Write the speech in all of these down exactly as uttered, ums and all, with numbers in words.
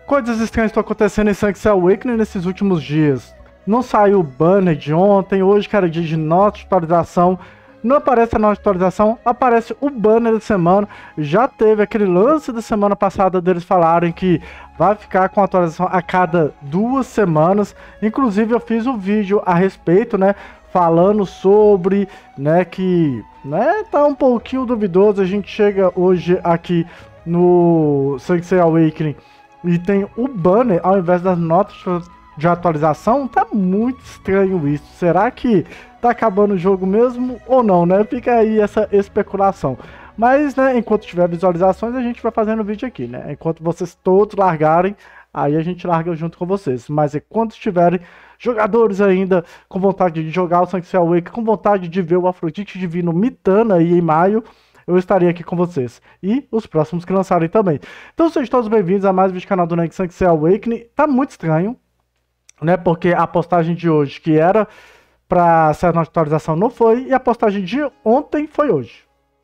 Coisas estranhas estão acontecendo em Sanctuary Awakening nesses últimos dias. Não saiu o banner de ontem, hoje que era dia de nota de atualização. Não aparece a nova atualização, aparece o banner da semana. Já teve aquele lance da semana passada deles falarem que vai ficar com atualização a cada duas semanas. Inclusive eu fiz um vídeo a respeito, né, falando sobre, né, que, né, tá um pouquinho duvidoso. A gente chega hoje aqui no Sanctuary Awakening e tem o banner ao invés das notas de atualização. Tá muito estranho isso. Será que tá acabando o jogo mesmo ou não, né? Fica aí essa especulação. Mas, né, enquanto tiver visualizações, a gente vai fazendo vídeo aqui, né? Enquanto vocês todos largarem, aí a gente larga junto com vocês. Mas enquanto tiverem jogadores ainda com vontade de jogar o Sanctuary Awakening, com vontade de ver o Afrodite Divino mitando aí em maio, eu estarei aqui com vocês. E os próximos que lançarem também. Então sejam todos bem-vindos a mais um vídeo do canal do Neg Sanctuary Awakening. Tá muito estranho, né? Porque a postagem de hoje, que era para ser a nova atualização, não foi, e a postagem de ontem foi hoje.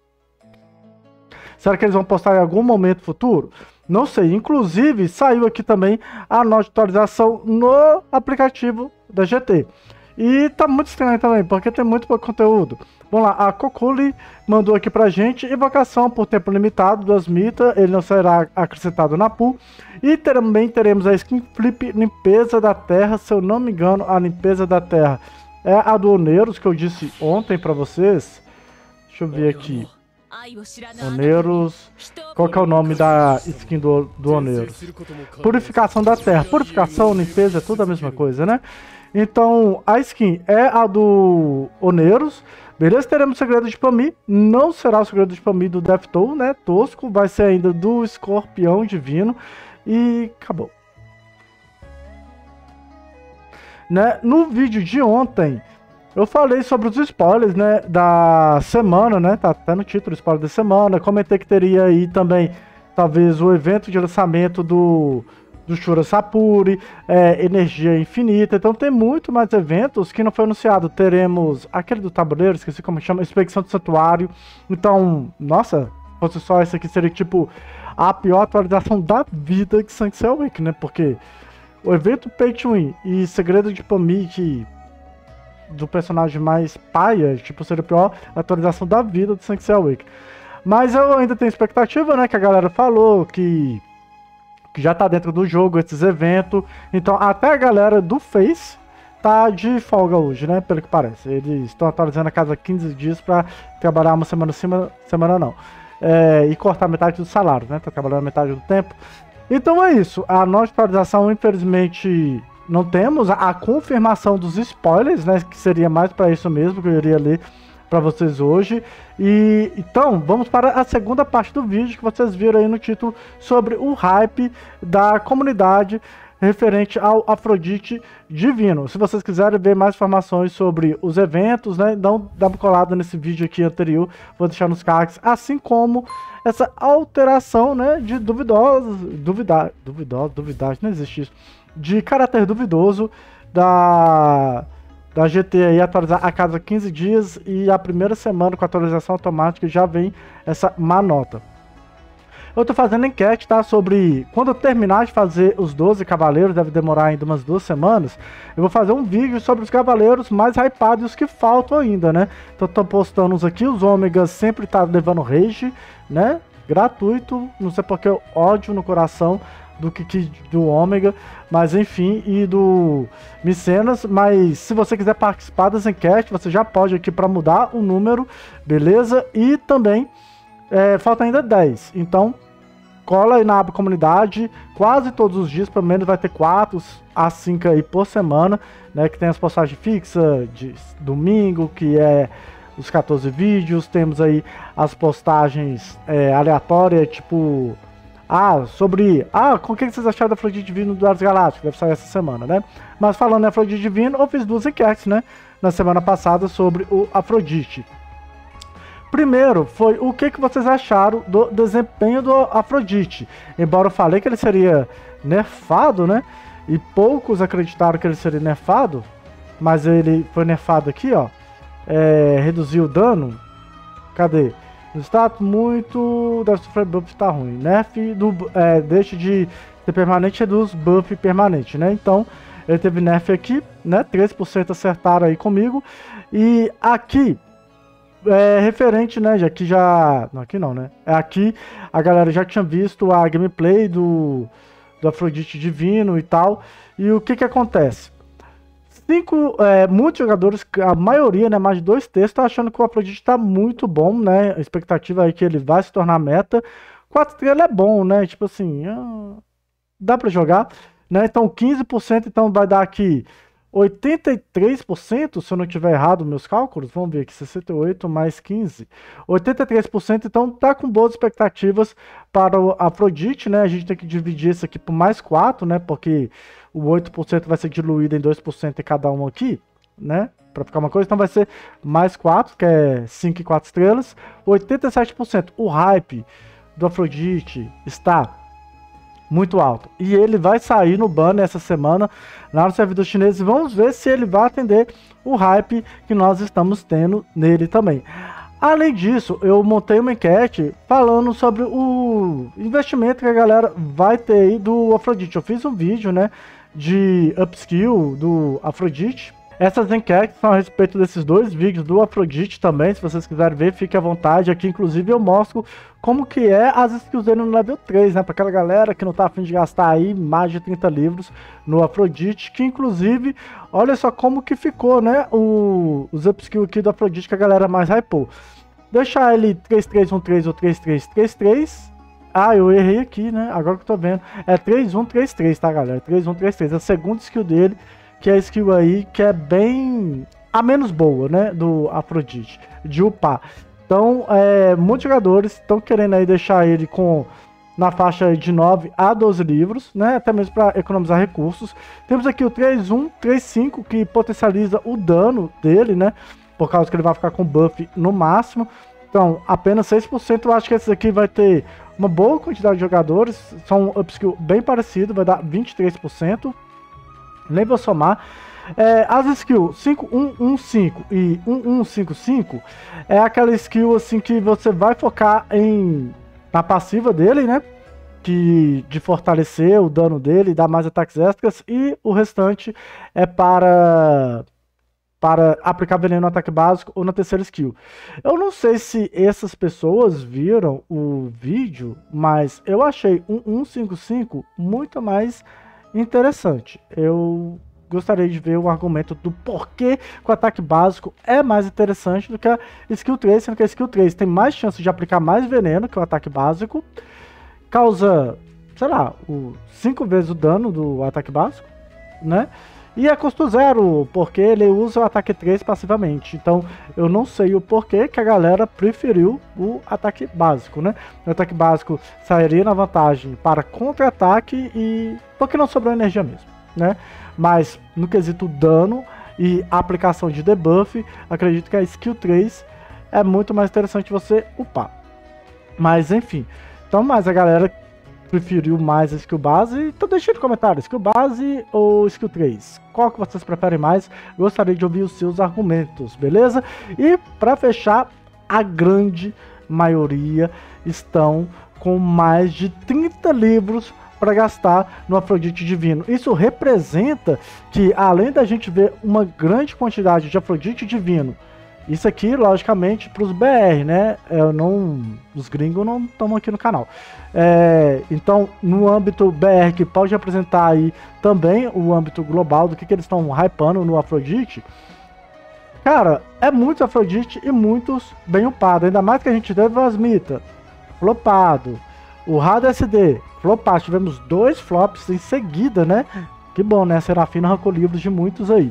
Será que eles vão postar em algum momento futuro? Não sei. Inclusive, saiu aqui também a nova atualização no aplicativo da G T. E tá muito estranho também, porque tem muito pouco conteúdo. Vamos lá, a Kokuli mandou aqui pra gente: invocação por tempo limitado do Asmita, ele não será acrescentado na pool. E também teremos a skin flip limpeza da terra, se eu não me engano, a limpeza da terra é a do Oneiros, que eu disse ontem pra vocês. Deixa eu ver aqui. Oneiros. Qual que é o nome da skin do, do Oneiros? Purificação da terra. Purificação, limpeza, é tudo a mesma coisa, né? Então, a skin é a do Oneiros. Beleza? Teremos o segredo de Pami. Não será o segredo de Pami do Death Toll, né? Tosco. Vai ser ainda do Escorpião Divino. E acabou. Né? No vídeo de ontem, eu falei sobre os spoilers, né, da semana, né? Tá até no título, spoiler da semana. Comentei que teria aí também, talvez, o evento de lançamento do, do Shura Sapuri, é, Energia Infinita. Então tem muito mais eventos que não foi anunciado. Teremos aquele do tabuleiro, esqueci como chama, Inspeção do Santuário. Então, nossa, fosse só esse aqui, seria tipo a pior atualização da vida que Sanctuary Awakening, né? Porque o evento Pay to Win e Segredo de Pami, que do personagem mais paia, tipo, seria a pior atualização da vida do Sanctuary Awakening. Mas eu ainda tenho expectativa, né, que a galera falou que, que já tá dentro do jogo esses eventos. Então até a galera do Face tá de folga hoje, né, pelo que parece. Eles estão atualizando a cada quinze dias pra trabalhar uma semana sim, semana não. É, e cortar metade do salário, né, tá trabalhando metade do tempo. Então é isso, a nova atualização, infelizmente, não temos a, a confirmação dos spoilers, né, que seria mais para isso mesmo, que eu iria ler para vocês hoje. E então, vamos para a segunda parte do vídeo, que vocês viram aí no título, sobre o hype da comunidade referente ao Afrodite Divino. Se vocês quiserem ver mais informações sobre os eventos, né, dão, dá uma colada nesse vídeo aqui anterior, vou deixar nos cards, assim como essa alteração, né, de duvidosos, duvidar, duvidosos, duvidar, não existe isso, de caráter duvidoso da, da G T aí, atualizar a cada quinze dias, e a primeira semana com atualização automática já vem essa má nota. Eu tô fazendo enquete, tá, sobre quando eu terminar de fazer os doze cavaleiros, deve demorar ainda umas duas semanas, eu vou fazer um vídeo sobre os cavaleiros mais hypados e os que faltam ainda, né? Então tô postando uns aqui, os ômegas sempre tá levando rage, né? Gratuito, não sei porque eu ódio no coração do que do ômega, mas enfim, e do Micenas. Mas se você quiser participar das enquetes, você já pode aqui para mudar o número, beleza? E também é, falta ainda dez, então cola aí na aba comunidade, quase todos os dias, pelo menos vai ter quatro a cinco aí por semana, né, que tem as postagens fixas de domingo, que é os quatorze vídeos, temos aí as postagens é, aleatórias, tipo, ah, sobre, ah, com o que vocês acharam da Afrodite Divino do Ars Galácticos, deve sair essa semana, né, mas falando em Afrodite Divino, eu fiz duas enquetes, né, na semana passada sobre o Afrodite. Primeiro foi o que, que vocês acharam do desempenho do Afrodite. Embora eu falei que ele seria nerfado, né? E poucos acreditaram que ele seria nerfado. Mas ele foi nerfado aqui, ó. É, reduziu o dano. Cadê? No status muito... Deve sofrer buff, tá ruim. Nerf do... É, deixa de ser permanente reduz buff permanente, né? Então, ele teve nerf aqui, né? treze por cento acertaram aí comigo. E aqui, é referente, né? Já que já... Não, aqui não, né? É aqui, a galera já tinha visto a gameplay do, do Afrodite Divino e tal. E o que que acontece? Cinco, é, muitos jogadores, a maioria, né? Mais de dois terços, tá achando que o Afrodite tá muito bom, né? A expectativa aí que ele vai se tornar meta. quatro estrelas é bom, né? Tipo assim... Ah... dá para jogar, né? Então quinze por cento, então vai dar aqui oitenta e três por cento, se eu não tiver errado meus cálculos, vamos ver aqui, sessenta e oito mais quinze, oitenta e três por cento, então tá com boas expectativas para o Afrodite, né? A gente tem que dividir isso aqui por mais quatro, né? Porque o oito por cento vai ser diluído em dois por cento em cada um aqui, né? Para ficar uma coisa, então vai ser mais quatro, que é cinco e quatro estrelas, oitenta e sete por cento. O hype do Afrodite está muito alto. E ele vai sair no banner essa semana lá no servidor chinês. E vamos ver se ele vai atender o hype que nós estamos tendo nele também. Além disso, eu montei uma enquete falando sobre o investimento que a galera vai ter aí do Afrodite. Eu fiz um vídeo, né, de upskill do Afrodite. Essas enquetes são a respeito desses dois vídeos do Afrodite também, se vocês quiserem ver, fique à vontade. Aqui, inclusive, eu mostro como que é as skills dele no level três, né? Para aquela galera que não tá afim de gastar aí mais de trinta livros no Afrodite, que inclusive, olha só como que ficou, né? O, os upskills aqui do Afrodite que a galera mais hypou. Deixar ele três três um três ou três três três três. Ah, eu errei aqui, né? Agora que eu tô vendo. É três um três três, tá, galera? três um três três. É a segunda skill dele, que é a skill aí que é bem a menos boa, né, do Afrodite, de upar. Então, é, muitos jogadores estão querendo aí deixar ele com na faixa de nove a doze livros, né, até mesmo para economizar recursos. Temos aqui o três um três cinco, que potencializa o dano dele, né, por causa que ele vai ficar com buff no máximo. Então, apenas seis por cento. Eu acho que esse aqui vai ter uma boa quantidade de jogadores, são um upskill bem parecido, vai dar vinte e três por cento. Nem vou somar. É, as skills cinco um um cinco e um um cinco cinco é aquela skill assim que você vai focar em na passiva dele, né? Que, de fortalecer o dano dele, dar mais ataques extras, e o restante é para para aplicar veneno no ataque básico ou na terceira skill. Eu não sei se essas pessoas viram o vídeo, mas eu achei um um cinco cinco muito mais interessante. Eu gostaria de ver o argumento do porquê que o ataque básico é mais interessante do que a skill três, sendo que a skill três tem mais chance de aplicar mais veneno que o ataque básico, causa, sei lá, cinco vezes o dano do ataque básico, né? E é custo zero, porque ele usa o ataque três passivamente. Então, eu não sei o porquê que a galera preferiu o ataque básico, né? O ataque básico sairia na vantagem para contra-ataque e... porque não sobrou energia mesmo, né? Mas, no quesito dano e aplicação de debuff, acredito que a skill três é muito mais interessante você upar. Mas, enfim. Então, mas a galera preferiu mais a skill base, então deixa no comentário, skill base ou skill três, qual que vocês preferem mais? Gostaria de ouvir os seus argumentos, beleza? E para fechar, a grande maioria estão com mais de trinta livros para gastar no Afrodite Divino. Isso representa que, além da gente ver uma grande quantidade de Afrodite Divino, isso aqui, logicamente, para os B R, né? Eu não, os gringos não estão aqui no canal. É, então, no âmbito B R, que pode representar aí também o âmbito global do que, que eles estão hypando no Afrodite. Cara, é muito Afrodite e muitos bem upados. Ainda mais que a gente teve o Asmita flopado, o Rada S D flopado. Tivemos dois flops em seguida, né? Que bom, né? A Serafina arrancou livros de muitos aí.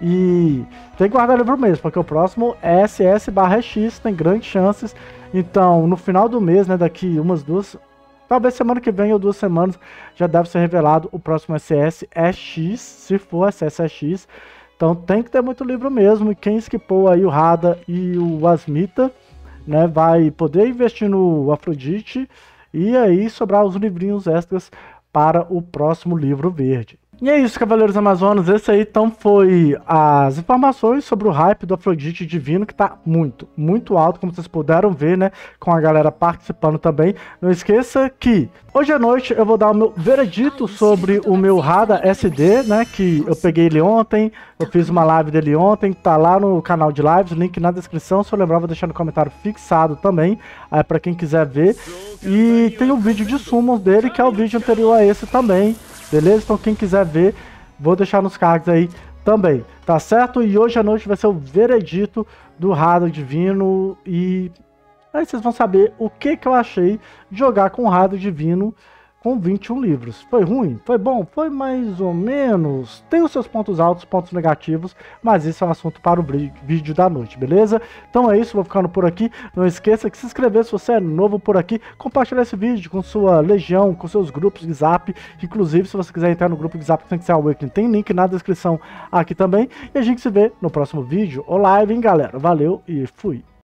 E tem que guardar livro mesmo, porque o próximo é S S barra X, tem grandes chances. Então, no final do mês, né, daqui umas duas, talvez semana que vem ou duas semanas, já deve ser revelado o próximo S S é X, se for S S é X. Então tem que ter muito livro mesmo, e quem esquipou aí o Rada e o Asmita, né, vai poder investir no Afrodite, e aí sobrar os livrinhos extras para o próximo livro verde. E é isso, Cavaleiros Amazonas, esse aí então foi as informações sobre o hype do Afrodite Divino, que tá muito, muito alto, como vocês puderam ver, né, com a galera participando também. Não esqueça que hoje à noite eu vou dar o meu veredito sobre o meu Hada S D, né, que eu peguei ele ontem, eu fiz uma live dele ontem, tá lá no canal de lives, link na descrição, se eu lembrar vou deixar no comentário fixado também, aí pra quem quiser ver. E tem um vídeo de summons dele, que é o vídeo anterior a esse também. Beleza? Então quem quiser ver, vou deixar nos cards aí também, tá certo? E hoje à noite vai ser o veredito do Hada Divino e aí vocês vão saber o que que eu achei de jogar com o Hada Divino com vinte e um livros. Foi ruim? Foi bom? Foi mais ou menos. Tem os seus pontos altos, pontos negativos, mas isso é um assunto para o vídeo da noite, beleza? Então é isso, vou ficando por aqui. Não esqueça de se inscrever se você é novo por aqui, compartilhar esse vídeo com sua legião, com seus grupos de Zap. Inclusive, se você quiser entrar no grupo de Zap tem que ser Awakening, tem link na descrição aqui também. E a gente se vê no próximo vídeo ou live, hein, galera? Valeu e fui!